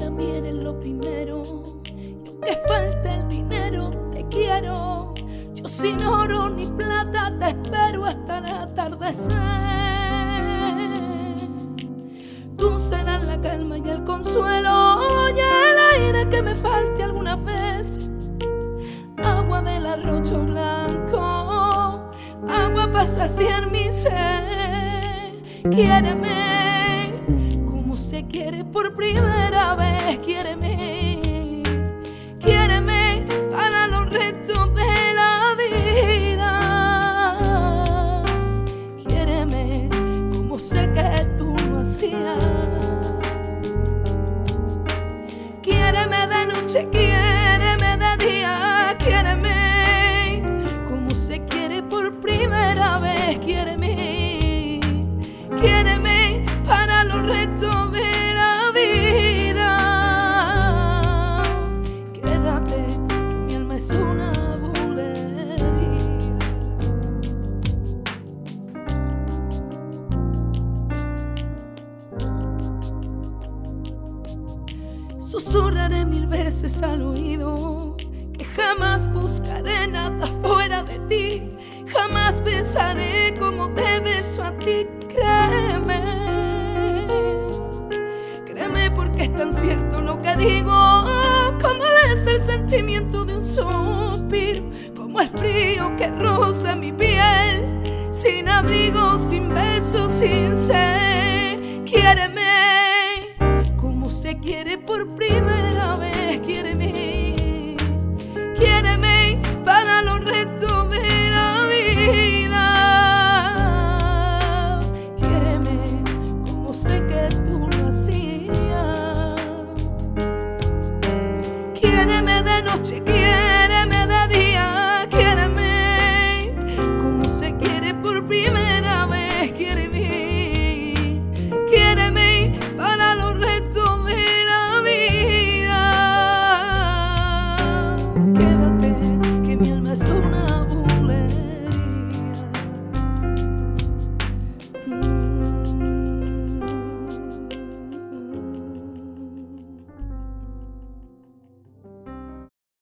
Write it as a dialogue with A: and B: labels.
A: para mí eres lo primero. Y aunque falte el dinero, te quiero. Yo sin oro ni plata te espero hasta el atardecer. Tú serás la calma y el consuelo y el aire que me falte algunas veces. Agua del arroyo blanco, agua para saciar mi sed. Quiéreme como se quiere por primera vez. Quiéreme, quiéreme para los restos de la vida. Quiéreme como sé que tú lo hacías. Quiéreme de noche, quiéreme de día. Quiéreme como se quiere por primera vez. Quiéreme, quiéreme para los restos de la vida. Quédate, que mi alma es una bulería. Susurraré 1000 veces al oído que jamás buscaré nada fuera de ti. Jamás besaré como te beso a ti. Créeme, créeme porque es tan cierto lo que digo. Como es el sentimiento de un suspiro, como el frío que roza mi piel. Sin abrigo, sin besos, sin sed. Quiéreme como se quiere por primera vez.